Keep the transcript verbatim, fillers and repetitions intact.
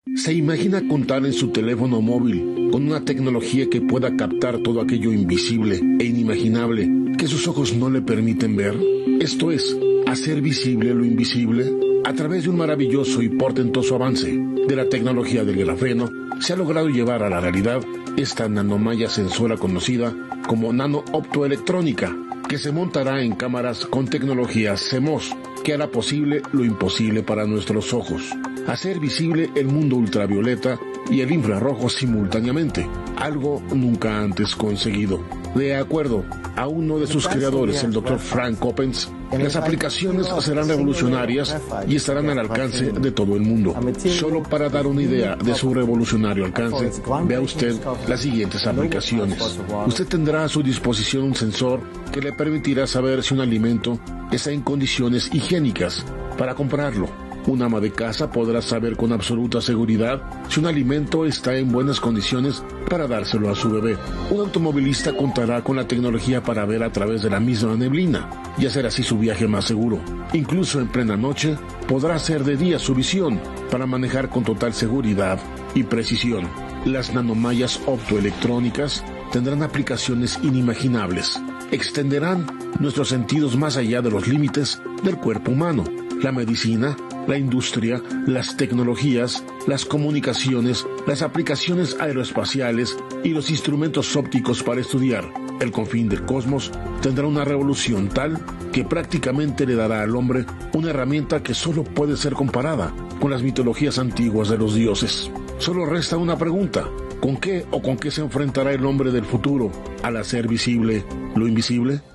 ¿Se imagina contar en su teléfono móvil con una tecnología que pueda captar todo aquello invisible e inimaginable que sus ojos no le permiten ver? Esto es, hacer visible lo invisible. A través de un maravilloso y portentoso avance de la tecnología del grafeno, se ha logrado llevar a la realidad esta nanomalla sensora conocida como nano-optoelectrónica, que se montará en cámaras con tecnología C M O S, que hará posible lo imposible para nuestros ojos: hacer visible el mundo ultravioleta y el infrarrojo simultáneamente, algo nunca antes conseguido. De acuerdo a uno de sus creadores, el doctor Frank Coppens, las aplicaciones serán revolucionarias y estarán al alcance de todo el mundo. Solo para dar una idea de su revolucionario alcance, vea usted las siguientes aplicaciones. Usted tendrá a su disposición un sensor que le permitirá saber si un alimento está en condiciones higiénicas para comprarlo. Un ama de casa podrá saber con absoluta seguridad si un alimento está en buenas condiciones para dárselo a su bebé. Un automovilista contará con la tecnología para ver a través de la misma neblina y hacer así su viaje más seguro. Incluso en plena noche podrá hacer de día su visión para manejar con total seguridad y precisión. Las nanomallas optoelectrónicas tendrán aplicaciones inimaginables. Extenderán nuestros sentidos más allá de los límites del cuerpo humano. La medicina, la industria, las tecnologías, las comunicaciones, las aplicaciones aeroespaciales y los instrumentos ópticos para estudiar el confín del cosmos tendrán una revolución tal que prácticamente le dará al hombre una herramienta que solo puede ser comparada con las mitologías antiguas de los dioses. Solo resta una pregunta: ¿con qué o con qué se enfrentará el hombre del futuro al hacer visible lo invisible?